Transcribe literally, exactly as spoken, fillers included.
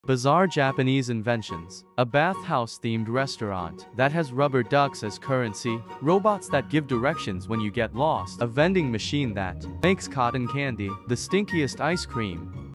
Bizarre Japanese inventions. A bathhouse-themed restaurant that has rubber ducks as currency, robots that give directions when you get lost, a vending machine that makes cotton candy, the stinkiest ice cream,